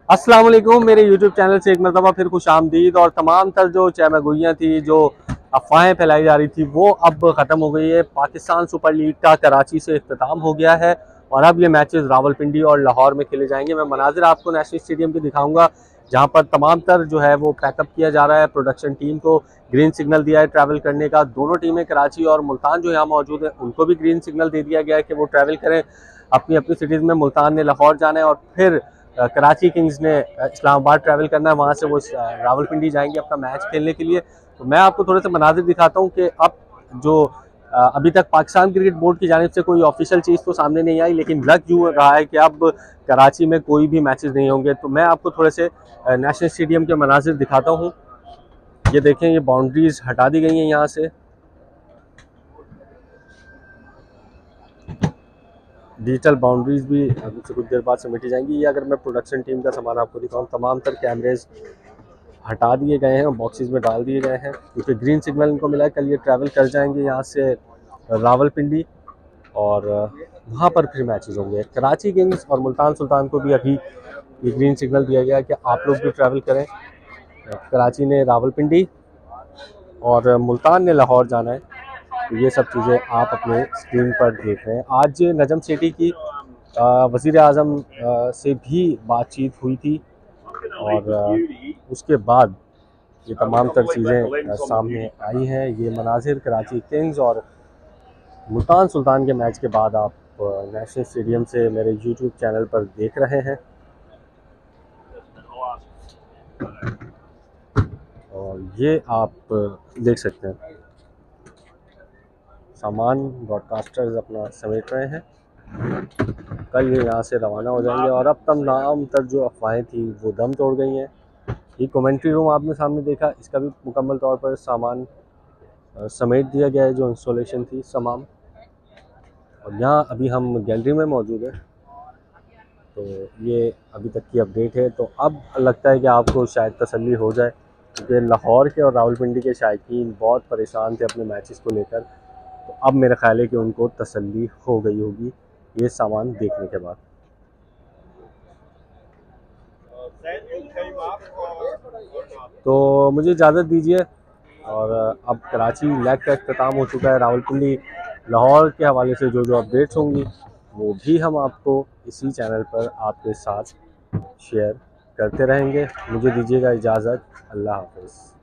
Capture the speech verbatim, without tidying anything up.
अस्सलाम वालेकुम। मेरे यूट्यूब चैनल से एक मरतबा फिर खुश आमदीद। और तमाम तर जो चहमगोइयाँ थी, जो अफवाहें फैलाई जा रही थी, वो अब ख़त्म हो गई है। पाकिस्तान सुपर लीग का कराची से इख्तिताम हो गया है और अब ये मैचेस रावलपिंडी और लाहौर में खेले जाएंगे। मैं मनाजिर आपको नेशनल स्टेडियम के दिखाऊंगा, जहाँ पर तमाम तर जो है वो पैकअप किया जा रहा है। प्रोडक्शन टीम को ग्रीन सिग्नल दिया है ट्रैवल करने का। दोनों टीमें कराची और मुल्तान जो यहाँ मौजूद है, उनको भी ग्रीन सिग्नल दे दिया गया है कि वो ट्रैवल करें अपनी अपनी सिटीज़ में। मुल्तान ने लाहौर जाना है और फिर कराची किंग्स ने इस्लामाबाद ट्रैवल करना है, वहाँ से वो रावलपिंडी जाएंगे अपना मैच खेलने के लिए। तो मैं आपको थोड़े से मनाजिर दिखाता हूँ कि अब जो अभी तक पाकिस्तान क्रिकेट बोर्ड की जानिब से कोई ऑफिशियल चीज़ तो सामने नहीं आई, लेकिन लग यूँ रहा है कि अब कराची में कोई भी मैचेस नहीं होंगे। तो मैं आपको थोड़े से नेशनल स्टेडियम के मनाजिर दिखाता हूँ। ये देखें, ये बाउंड्रीज हटा दी गई हैं यहाँ से। डिजिटल बाउंड्रीज भी अभी से कुछ देर बाद समेटी जाएंगी। ये अगर मैं प्रोडक्शन टीम का सामान आपको दिखाऊं, तमाम तर कैमरेज हटा दिए गए हैं और बॉक्सेस में डाल दिए गए हैं, क्योंकि ग्रीन सिग्नल इनको मिला है। कल ये ट्रैवल कर जाएंगे यहाँ से रावलपिंडी और वहाँ पर फिर मैचेस होंगे। कराची किंग्स और मुल्तान सुल्तान को भी अभी ये ग्रीन सिग्नल दिया गया है कि आप लोग भी ट्रैवल करें। कराची ने रावलपिंडी और मुल्तान ने लाहौर जाना है। तो ये सब चीज़ें आप अपने स्क्रीन पर देख रहे हैं। आज नजम सेठी की वज़ीर आज़म से भी बातचीत हुई थी और उसके बाद ये तमाम तर चीज़ें सामने आई हैं। ये मनाजिर कराची किंग्स और मुल्तान सुल्तान के मैच के बाद आप नेशनल स्टेडियम से मेरे यूट्यूब चैनल पर देख रहे हैं। और ये आप देख सकते हैं, सामान ब्रॉडकास्टर्स अपना समेट रहे हैं। कल ये यहाँ से रवाना हो जाएंगे और अब तमाम तर जो अफवाहें थी वो दम तोड़ गई हैं। ये कमेंट्री रूम आपने सामने देखा, इसका भी मुकम्मल तौर पर सामान समेट दिया गया है, जो इंस्टॉलेशन थी तमाम। और यहाँ अभी हम गैलरी में मौजूद हैं। तो ये अभी तक की अपडेट है। तो अब लगता है कि आपको शायद तसल्ली हो जाए, क्योंकि लाहौर के और रावलपिंडी के शायकीन बहुत परेशान थे अपने मैचेस को लेकर। तो अब मेरा ख्याल है कि उनको तसल्ली हो गई होगी ये सामान देखने के बाद। तो मुझे इजाज़त दीजिए। और अब कराची लेग का अख्ताम हो चुका है। रावलपिंडी लाहौर के हवाले से जो जो अपडेट्स होंगी वो भी हम आपको इसी चैनल पर आपके साथ शेयर करते रहेंगे। मुझे दीजिएगा इजाज़त। अल्लाह हाफ़िज़।